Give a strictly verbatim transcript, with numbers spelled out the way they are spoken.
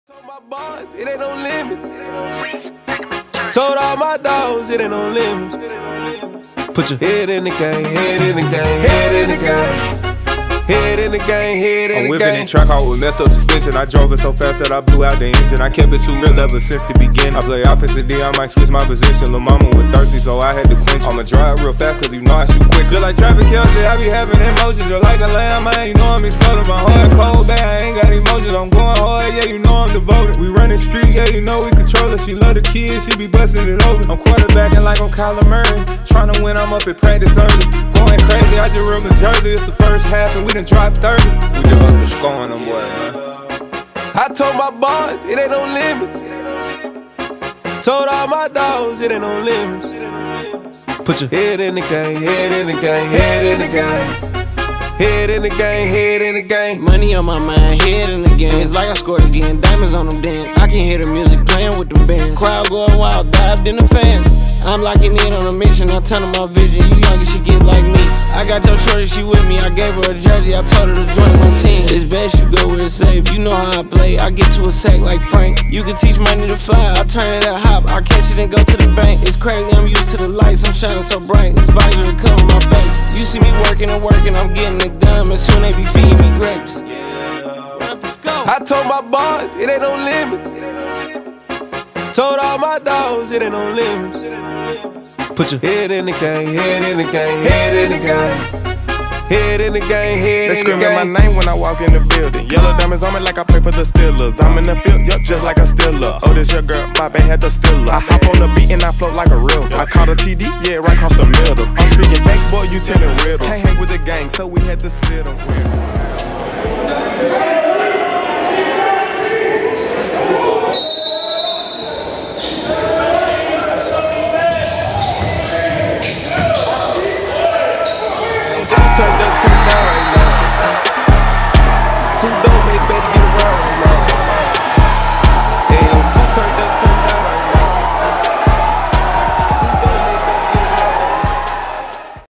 Told my boys, it ain't no limits. Told all my dogs, it ain't no limits. Put your head in the game, head in the game, head in the game. Head in the game, head in the game. I'm whipping in track out with messed up suspension. I drove it so fast that I blew out the engine. I kept it too real ever since the beginning. I play offensive D, I might switch my position. Lil' mama was thirsty, so I had to quench. I'ma drive real fast, cause you know I shoot quick. Just like traffic Kelsey, I be having emotions. Just like a lamb, man, you know I'm exploding. My heart cold, bad, I ain't got emotions. I'm going hard, yeah, you know I'm devoted. We running streets, yeah, you know we control it. She love the kids, she be busting it over. I'm quarterbacking like I'm Kyler Murray. Tryna win, I'm up at practice early. Going crazy, I just real Jersey. It's the first half and we done dropped thirty. We just up to scoring them boys, man. I told my boys, it ain't no limits. Told all my dogs, it ain't no limits. Put your head in the game, head in the game, head in the game. Head in the game, head in the game. Money on my mind, head in the game. It's like I scored again, diamonds on them dance. I can hear the music playing with them bands. Crowd going wild, dived in the fans. I'm locking in on a mission, I tell them my vision. You young, she get like me. I got your shorty, she with me. I gave her a jersey, I told her to join my team. It's best you go where it's safe. You know how I play, I get to a sack like Frank. You can teach money to fly, I turn it at hop. I catch it and go to the bank. It's crazy, I'm used to the lights, I'm shining so bright. This visor to cover my face. You see me working and working, I'm getting it done. And soon they be feeding me grapes. Yeah. Let's go. I told my boys, it ain't no limits. Told all my dogs, it ain't no limits. Put your head in the game, head in the game, head in the game. Head in the game, head in the game. They screaming my name when I walk in the building. Yellow diamonds on me like I play for the Steelers. I'm in the field, yup, just like a Steeler. Oh, this your girl, my band had the Steeler. I hop on the beat and I float like a real. I caught a T D, yeah, right across the middle. I'm speaking facts, boy, you telling riddles. Can't hang with the gang, so we had to sit on with.